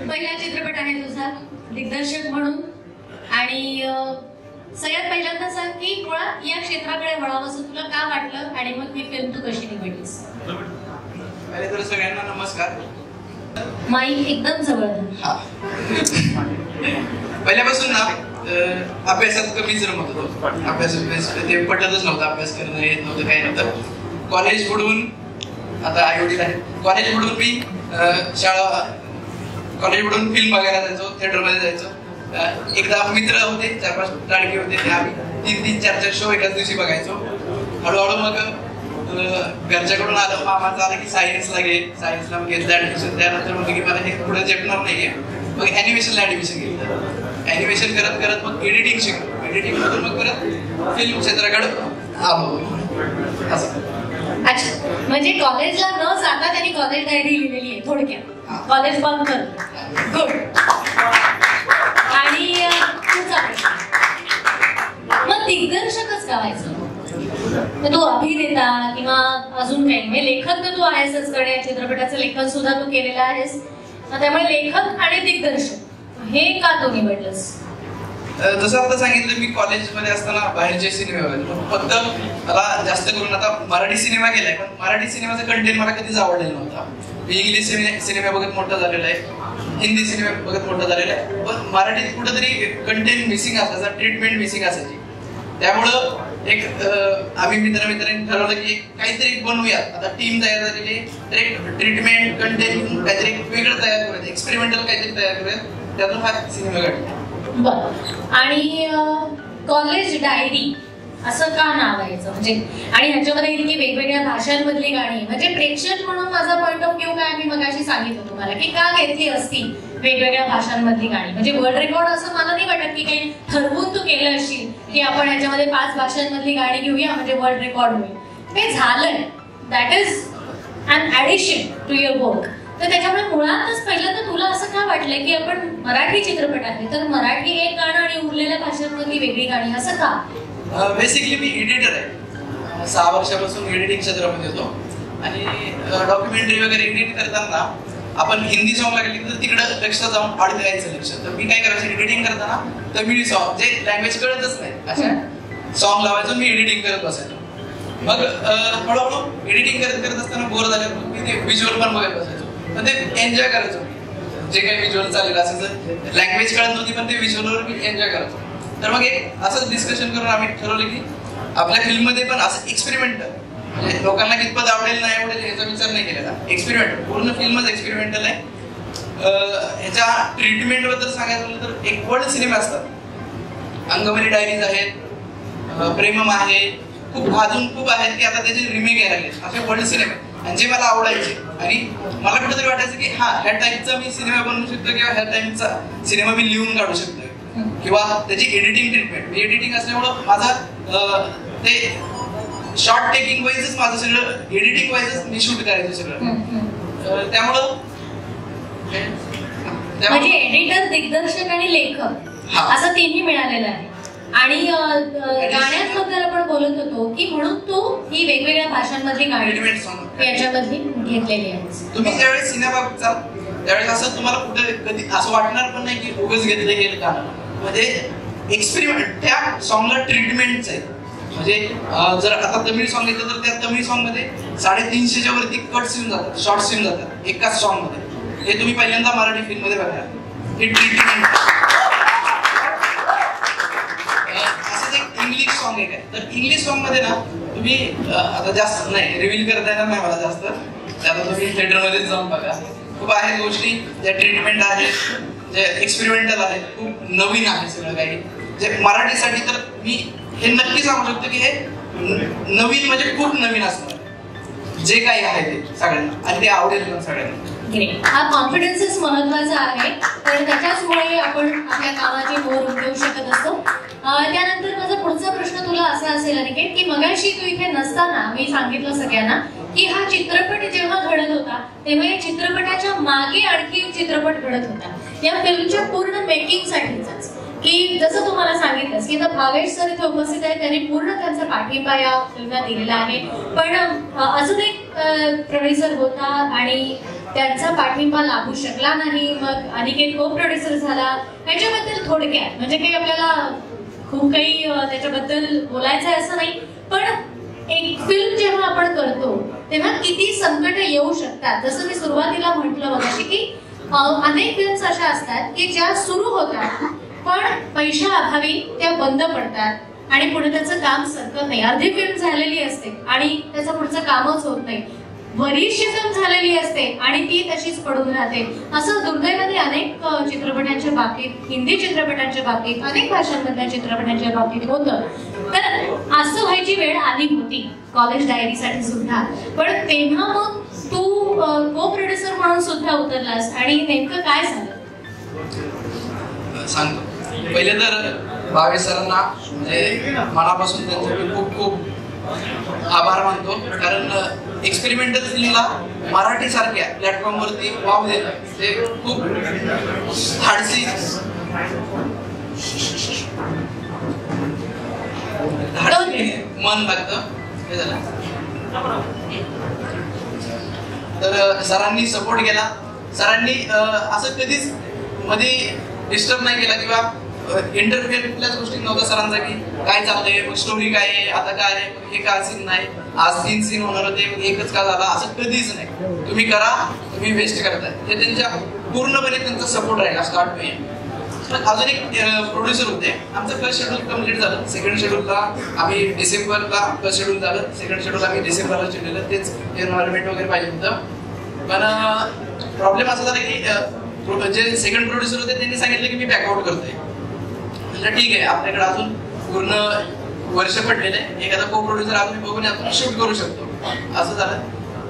पहिला चित्रपट आहे तुझा दिग्दर्शक म्हणून आणि सगळ्यात पहिल्यांदा सांग की मुळात या क्षेत्राकडे वळावंसं तुला का वाटलं आणि मग ही फिल्म तू कशी निवडलीस? पहिले तर सगळ्यांना नमस्कार. माईक एकदम जवळ धर. पहिल्यापासून ना अभ्यासात कमीच रमत होतो. अभ्यास ते पटतच नव्हतं. अभ्यास करणं येत नव्हतं काही नव्हतं. कॉलेज बुडवून आता आई वडील आहे. कॉलेज बुडवून मी कॉलेज बुडवून फिल्म बघायला जायचो, थिएटरमध्ये जायचो. एकदा मित्र होते, 4-5 लाडके होते, ते आम्ही 3-3, 4-4 शो एकाच दिवशी बघायचो. हळूहळू मग घरच्याकडून आलं, मामाचं आलं की सायन्सला घे. सायन्सला मग घेतलं ऍडमिशन. त्यानंतर मग की मला हे पुढे झेपणार नाहीये, मग ॲनिमेशनला ऍडमिशन घेतलं. ॲनिमेशन करत करत मग एडिटिंग शिकलो. एडिटिंग मधून मग परत फिल्म क्षेत्राकडे आलो. असं. अच्छा, म्हणजे कॉलेजला न जाता त्यांनी कॉलेज डायरी लिहिलेली आहे थोडक्यात. कॉलेज बंद कर. गुड. आणि तुझा मग दिग्दर्शकच का व्हायचं? तू अभिनेता किंवा अजून काही म्हणजे लेखक तर तू आहेसच, कारण या चित्रपटाचं लेखन सुद्धा तू केलेलं आहेस. त्यामुळे लेखक आणि दिग्दर्शक हे का तू निवडलंस? जसं आता सांगितलं, मी कॉलेजमध्ये असताना बाहेरचे सिनेमे बघायचो. फक्त मला जास्त करून आता मराठी सिनेमा केलाय, पण मराठी सिनेमाचा कंटेंट मला कधीच आवडलेला नव्हता. मी इंग्लिश सिनेमा बघत मोठा झालेला आहे, हिंदी सिनेमा बघत मोठा झालेला आहे, पण मराठीत कुठंतरी कंटेंट मिसिंग असायचा, ट्रीटमेंट मिसिंग असायची. त्यामुळं एक आम्ही मित्रांनी ठरवलं की काहीतरी बनवूयात. आता टीम तयार झालेली, ट्रीटमेंट कंटेंट काहीतरी वेगळं तयार करूयात, एक्सपेरिमेंटल काहीतरी तयार करूयात. त्यातून हा सिनेमा काढला. बर. आणि कॉलेज डायरी असं का नाव यायचं म्हणजे? आणि ह्याच्यामध्ये इतकी वेगवेगळ्या भाषांमधली गाणी, म्हणजे प्रेक्षक म्हणून माझा पॉइंट ऑफ व्ह्यू काय मी मगाशी सांगितलं तुम्हाला की का घेतली असती वेगवेगळ्या भाषांमधली गाणी. म्हणजे वर्ल्ड रेकॉर्ड असं मला नाही वाटत की काही ठरवून तू केलं असशील की आपण ह्याच्यामध्ये 5 भाषांमधली गाणी घेऊया म्हणजे वर्ल्ड रेकॉर्ड होईल. ते झालंय. That is an addition to your work. तर त्याच्यामुळे मुळातच पहिलं तर तुला असं का वाटलं की आपण मराठी चित्रपट आहे तर मराठी एक गाणं आणि उरलेल्या भाषांमधली वेगळी गाणी, असं का? बेसिकली मी एडिटर आहे. 6 वर्षापासून एडिटिंग क्षेत्रामध्ये होतो आणि डॉक्युमेंटरी वगैरे एडिट करताना आपण हिंदी सॉंगला गेली तर तिकडं लक्ष जाऊन अडकायचं लक्ष. तर मी काय करायचं, एडिटिंग करताना तमिळ सॉंग जे लँग्वेज कळतच नाही अशा सॉंग लावायचो, मी एडिटिंग करत बसायचो. मग हळूहळू एडिटिंग करत असताना बोर झाल्यावर मी ते व्हिज्युअल पण बघत बसायचो. पण ते एन्जॉय करायचो. जे काही व्हिज्युअल चालेल असायचं, लँग्वेज कळत नव्हती पण ते व्हिज्युअलवर मी एन्जॉय करायचो. तर मग एक असंच डिस्कशन करून आम्ही ठरवलं की आपल्या फिल्ममध्ये पण असं एक्सपेरिमेंटल, म्हणजे लोकांना कितपत आवडेल नाही आवडेल याचा विचार नाही केलेला. एक्सपेरिमेंट, पूर्ण फिल्मच एक्सपेरिमेंटल आहे. ह्याच्या ट्रीटमेंट बद्दल सांगायचं म्हटलं तर एक वर्ल्ड सिनेमा असतात. अंगवली डायरीज आहेत, प्रेमम आहे, अजून खूप आहेत की आता त्याचे रिमेक यायला लागले. असे वर्ल्ड सिनेमे आणि जे मला आवडायचे आणि मला कुठेतरी वाटायचं की ह्या टाईपचा मी सिनेमा बनवू शकतो किंवा ह्या टाईपचा सिनेमा मी लिहून काढू शकतो किंवा त्याची एडिटिंग ट्रीटमेंट. एडिटिंग असल्यामुळं माझा ते शॉर्ट टेकिंग वाईजच माझं सगळं, एडिटिंग वाईजच मी शूट करायचं सगळं. त्यामुळं म्हणजे एडिटर, दिग्दर्शक आणि लेखक असं तिन्ही मिळालेलं आहे. आणि गाण्यांबद्दल आपण बोलत होतो की म्हणून तू ही वेगवेगळ्या भाषांमधली गाणी याच्यामधली घेतलेली आहे. तुम्ही ज्यावेळेस सिनेमा बघता त्यावेळेस असं तुम्हाला कुठे कधी असं वाटणार पण नाही की उगाच घेतलं हे गाणं. म्हणजे एक्सपेरिमेंट, त्या सॉंगला ट्रीटमेंटच आहे. म्हणजे जर आता तमिळ सॉंग घेतलं तर त्या तमिळ सॉंग मध्ये 350च्या वरती कट्स येऊन जातात, शॉर्ट्स येऊन जातात एकाच सॉंग मध्ये. हे तुम्ही पहिल्यांदा मराठी फिल्म मध्ये बघा. हे ट्रीटमेंट. असंच एक इंग्लिश सॉंग आहे. तर इंग्लिश सॉंग मध्ये ना तुम्ही आता जास्त नाही रिव्हील करता येणार नाही मला जास्त, त्याला तुम्ही थिएटरमध्येच जाऊन बघा. खूप आहेत गोष्टी ज्या ट्रीटमेंट आहेत, जे एक्सपेरिमेंटल आहेत, खूप नवीन आहे सगळं काही. जे मराठीसाठी तर मी हे नक्की सांगू शकतो की हे नवीन म्हणजे खूप नवीन असणार जे काही आहे ते सगळ्यांना, आणि ते आवडेल पण सगळ्यांना. हा कॉन्फिडन्सच महत्वाचा आहे, कारण त्याच्याचमुळे आपण आपल्या कामाची मोर उमटवू शकत असतो. त्यानंतर माझा पुढचा प्रश्न तुला असा असेल अनिकेत की मगाशी तू इथे नसताना मी सांगितलं सगळ्यांना की हा चित्रपट जेव्हा घडत होता तेव्हा या चित्रपटाच्या मागे आणखी चित्रपट घडत होता या फिल्मच्या पूर्ण मेकिंगसाठीचाच. की जसं तुम्हाला सांगितलंस की आता भावेश सर इथे उपस्थित आहेत, त्यांनी पूर्ण त्यांचा पाठिंबा या फिल्मला दिलेला आहे. पण अजून एक प्रोड्युसर होता आणि त्यांचा पाठिंबा लाभू शकला नाही. मग अनिकेत को प्रोड्युसर झाला. ह्याच्याबद्दल थोडक्यात म्हणजे काही आपल्याला खूप काही त्याच्याबद्दल बोलायचं आहे असं नाही, पण एक फिल्म जेव्हा आपण करतो तेव्हा किती संकट येऊ शकतात. जसं मी सुरुवातीला म्हटलं मगाशी की अनेक फिल्म्स अशा असतात की ज्या सुरू होतात पण पैशाअभावी त्या बंद पडतात आणि पुढे त्याचं काम सरकत नाही. अर्धी फिल्म झालेली असते आणि त्याचं पुढचं कामच होत नाही. बरीचशी फिल्म झालेली असते आणि ती तशीच पडून राहते. असं दुर्दैवाने अनेक चित्रपटांच्या बाबतीत, हिंदी चित्रपटांच्या बाबतीत, अनेक भाषांमधल्या चित्रपटांच्या बाबतीत होतं. तर असं व्हायची वेळ आली होती कॉलेज डायरीसाठी सुद्धा. पण तेव्हा मग तू को प्रोड्युसर म्हणून सुद्धा उतरलास आणि नेमकं काय झालं सांगतो. पहिले तर भावे सरांना म्हणजे मनापासून त्यांचे खूप खूप आभार मानतो, कारण एक्सपेरिमेंटल फिल्मला मराठी सारख्या प्लॅटफॉर्मवरती वाव देणं ते खूप धाडसी मन लागतं. हे झालं तर सरांनी सपोर्ट केला. सरांनी असं कधीच मध्ये डिस्टर्ब नाही केला किंवा इंटरफिअर कुठल्याच गोष्टी नव्हत्या सरांचा की काय चाललंय, मग स्टोरी काय आहे, आता काय आहे, हे का सीन नाही, आज 3 सीन होणार होते एकच का झाला, असं कधीच नाही. तुम्ही करा, तुम्ही वेस्ट करताय, हे त्यांच्या पूर्णपणे त्यांचा सपोर्ट राहिला स्टार्ट टू एंड. अजून एक प्रोड्युसर होते. आमचं फर्स्ट शेड्यूल कम्प्लीट झालं. सेकंड शेड्यूलला आम्ही डिसेंबरला फर्स्ट शेड्यूल झालं, सेकंड शेड्यूल आम्ही डिसेंबरला शेड्यूल. तेच एन्व्हायरमेंट वगैरे पाहिजे होतं. पण प्रॉब्लेम असा झाला की जे सेकंड प्रोड्युसर होते त्यांनी सांगितलं की मी बॅकआउट करतोय. म्हटलं ठीक आहे, आपल्याकडे अजून पूर्ण वर्ष पडलेलं आहे, एखादा को प्रोड्युसर अजून बघून आपण शूट करू शकतो. असं झालं.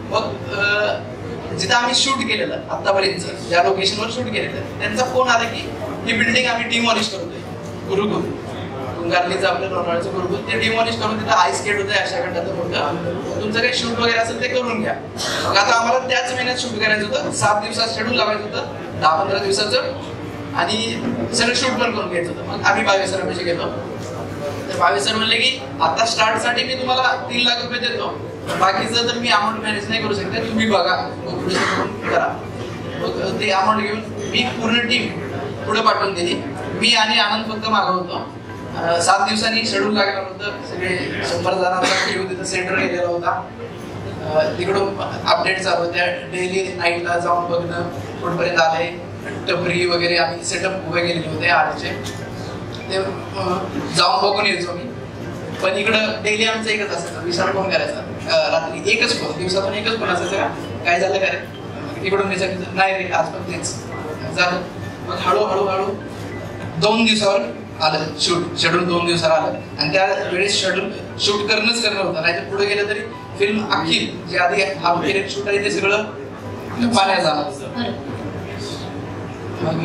मग जिथं आम्ही शूट केलेलं आतापर्यंत ज्या लोकेशनवर शूट केलेलं त्यांचा फोन आला की ही बिल्डिंग आम्ही डिमॉलिश करतोय. गुरुकुल तुंगारलीचं आपलं लोणावळ्याचं गुरुकुल ते डिमॉलिश करून तिथं आईस स्केट होतं अशा खंडाचं मोठं. तुमचं काही शूट वगैरे असेल ते करून घ्या. मग आता आम्हाला त्याच महिन्यात शूट करायचं होतं. 7 दिवसात शेड्यूल लावायचं होतं, 10-15 दिवसाचं, आणि सगळं शूट पण करून घ्यायचं होतं. मग आम्ही भावे सरांपाशी गेलो. तर भावे सर म्हणले की आता स्टार्टसाठी मी तुम्हाला 3 लाख रुपये देतो, बाकीचं तर मी अमाऊंट मॅनेज नाही करू शकते, तुम्ही बघा करा. मग ते अमाऊंट घेऊन मी पूर्ण टीम पुढे पाठवून दिली. मी आणि आनंद फक्त मागं होतो. 7 दिवसांनी शेड्यूल लागलं होतं. सगळे 100 जणांचा क्रू तिथं सेंटर गेलेला होता. तिकडून अपडेट चालू होत्या. डेली नाईटला जाऊन बघणं, कुठपर्यंत आले, टपरी वगैरे आम्ही सेटअप उभे केलेले होते आरचे, ते जाऊन बघून यायचो मी. पण इकडं डेली आमचं एकच असायचं, विचार कोण करायचा रात्री, एकच फोन, दिवसातून एकच फोन असायचं. काय झालं काय तिकडून विचारायचं, नाही रे आज पण तेच झालं. मग हळूहळू 2 दिवसावर आलं शूट. शेड्यूल 2 दिवसावर आलं आणि त्या वेळेस शेड्यूल शूट करणंच होतं, नाही तर पुढे गेलं तरी फिल्म अख्खी जे आधी हाफ केलेलं शूट आहे ते सगळं पाण्यात झालं. मग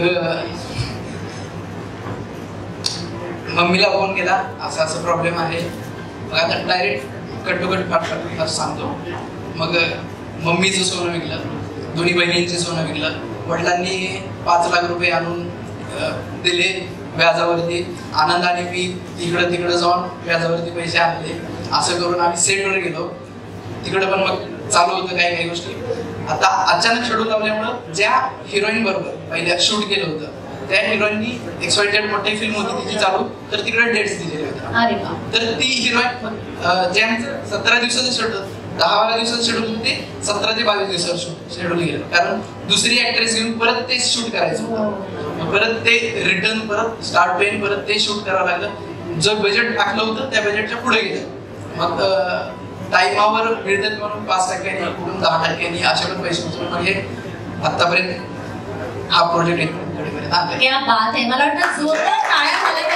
मम्मीला फोन केला, असं प्रॉब्लेम आहे. मग आता डायरेक्ट कट टू कट फाट सांगतो. मग मम्मीचं सोनं विकलं, दोन्ही बहिणींचे सोनं विकलं. वडिलांनी 5 लाख रुपये आणून दिले व्याजावरती. आनंदाने मी तिकडं जाऊन व्याजावरती पैसे आणले. असं करून आम्ही सेटवर गेलो. तिकडं पण मग चालू होतं काही गोष्टी. आता अचानक शेड्यूल लावल्यामुळं ज्या हिरोईन बरोबर पहिल्या शूट केलं होतं त्या हिरोईननी XYZ मोठी फिल्म होती तिची चालू, तर तिकडे डेट्स दिलेले होते. तर ती हिरोईन ज्यांचं 17 दिवसाचं शेड्यूल, 10-12 दिवसाचं शेड्यूल होते, 17 ते 22 दिवसाचं शेड्यूल गेलं. कारण दुसरी ऍक्ट्रेस घेऊन परत ते शूट करायचं होतं. परत ते रिटर्न, परत स्टार्ट पेन, परत ते शूट करावं लागलं. जो बजेट टाकलं होतं त्या बजेटच्या पुढे गेलं. मग टाइमावर मिळतात म्हणून 5%, कुठून 10%, अशा पण पैसे उचलून म्हणजे आतापर्यंत हा प्रोजेक्ट क्या बात आहे. मला वाटतं जोरदार टाळ्या झाल्या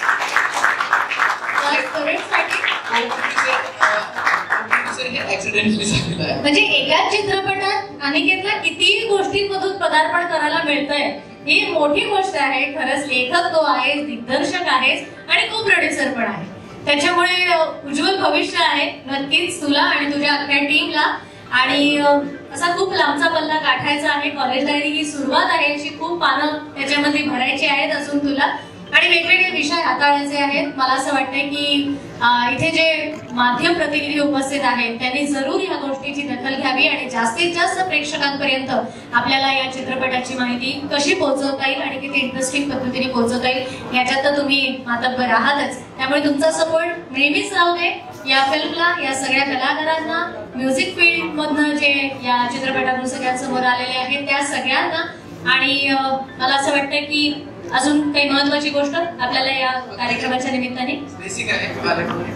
पाहिजे. म्हणजे एकाच चित्रपटात अनिकेतला किती गोष्टींमधून पदार्पण करायला मिळतंय ही मोठी गोष्ट आहे. खरंच लेखक तो आहेस, दिग्दर्शक आहेस आणि को प्रोड्युसर पण आहे. त्याच्यामुळे उज्ज्वल भविष्य आहे नक्कीच तुला आणि तुझ्या अख्ख्या टीमला. आणि असा खूप लांबचा पल्ला गाठायचा आहे. कॉलेज डायरी ही सुरुवात आहे, अशी खूप पानं त्याच्यामध्ये भरायची आहेत अजून तुला. आणि वेगवेगळे विषय हाताळायचे आहेत. मला असं वाटतंय की इथे जे माध्यम प्रतिनिधी उपस्थित आहेत त्यांनी जरूर या गोष्टीची दखल घ्यावी आणि जास्तीत जास्त प्रेक्षकांपर्यंत आपल्याला या चित्रपटाची माहिती कशी पोहोचवता येईल आणि किती इंटरेस्टिंग पद्धतीने पोहोचवता येईल याच्यात तर तुम्ही मातब्बर आहातच. त्यामुळे तुमचा सपोर्ट नेहमीच राहू दे या फिल्मला, या सगळ्या कलाकारांना, म्युझिक फील्ड मधनं जे या चित्रपटातून सगळ्यांसमोर आलेले आहेत त्या सगळ्यांना. आणि मला असं वाटतं की अजून काही महत्वाची गोष्ट आपल्याला या कार्यक्रमाच्या निमित्ताने बेसिक आहे चालेल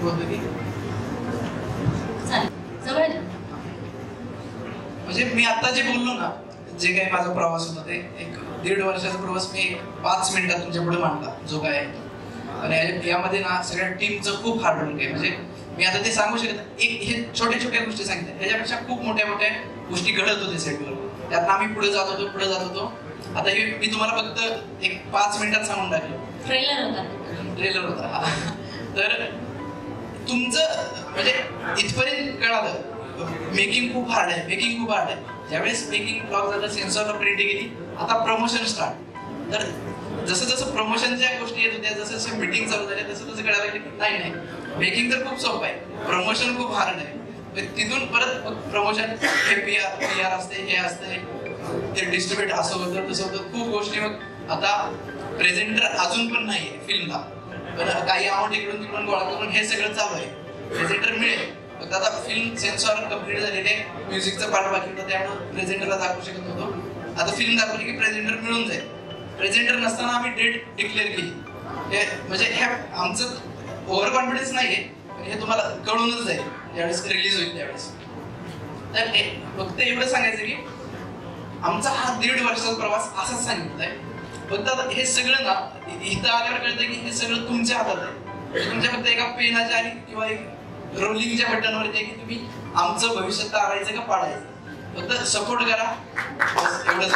जवळ. म्हणजे मी आता जे बोललो ना, जे काही माझा प्रवास होता ते 1.5 वर्षाचा प्रवास मी 5 मिनिटात तुमच्या पुढे मांडला जो काय आहे. आणि यामध्ये ना सगळ्या टीमचं खूप हार्डवर्क आहे. म्हणजे मी आता ते सांगू शकत नाही. हे छोट्या छोट्या गोष्टी सांगितल्या, ह्याच्यापेक्षा खूप मोठ्या मोठ्या गोष्टी घडत होते सेटवर. त्यात आम्ही पुढे जात होतो. आता हे मी तुम्हाला फक्त 5 मिनिटात सांगून टाकलं. ट्रेलर होता. तर तुमचं म्हणजे इथपर्यंत कळालं मेकिंग खूप हार्ड आहे. ज्यावेळेस मेकिंग ब्लॉग झालं, सेन्सॉरला प्रिंट गेली, आता प्रमोशन स्टार्ट. तर जसं जसं प्रमोशनच्या गोष्टी येत होत्या, जसं जसं मीटिंग चालू झाल्या, तसं तसं कळायला की नाही मेकिंग तर खूप सोपं आहे, प्रमोशन खूप हार्ड आहे. तिथून परत प्रमोशन हे PR असते, हे असते, ते डिस्ट्रीब्युट असं होतं तसं होतं, खूप गोष्टी. मग आता प्रेझेंटर अजून पण नाहीये फिल्मला, पण काही अमाऊंट इकडून तिकडून गोळा करून हे सगळं चालू आहे. प्रेझेंटर मिळेल, फक्त आता फिल्म सेन्सॉर कम्प्लीट झालेले, म्युझिकचा पार्ट बाकी होता, त्यामुळे प्रेझेंटरला दाखवू शकत होतो. आता फिल्म दाखवली की प्रेझेंटर मिळून जाईल. प्रेझेंटर नसताना आम्ही डेट डिक्लेअर केली. हे म्हणजे हे आमचं ओव्हर कॉन्फिडन्स नाहीये, हे तुम्हाला कळूनच जाईल ज्यावेळेस रिलीज होईल त्यावेळेस. तर फक्त एवढं सांगायचं की आमचा हा 1.5 वर्षाचा प्रवास असाच सांगितलाय. फक्त आता हे सगळं ना इथं आल्यावर कळतं की हे सगळं तुमच्या हातात आहे. तुमच्या फक्त एका पेनाच्या आणि किंवा एक रोलिंगच्या बटनवरती आहे की तुम्ही आमचं भविष्य तारायचं का पाडायचं. फक्त सपोर्ट करा, एवढंच.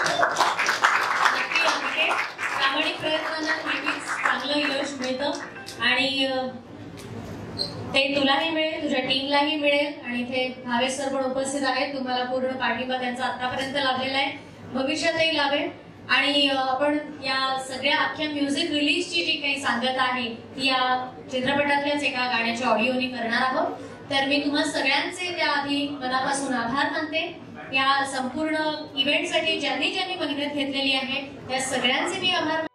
प्रामाणिक प्रयत्नांना नेहमीच चांगलं यश मिळतं आणि ते तुलाही मिळेल, तुझ्या टीमलाही मिळेल. आणि इथे भावेश सर पण उपस्थित आहेत. तुम्हाला पूर्ण पाठिंबा त्यांचा आतापर्यंत लाभलेला आहे, भविष्यातही लाभेल. आणि आपण या सगळ्या अख्ख्या म्युझिक रिलीजची जी काही सांगता आहे ती या चित्रपटातल्याच एका गाण्याच्या ऑडिओनी करणार आहोत. तर मी तुम्हा सगळ्यांचे त्याआधी मनापासून आभार मानते. या संपूर्ण इव्हेंटसाठी ज्यांनी मेहनत घेतलेली आहे त्या सगळ्यांचे मी आभार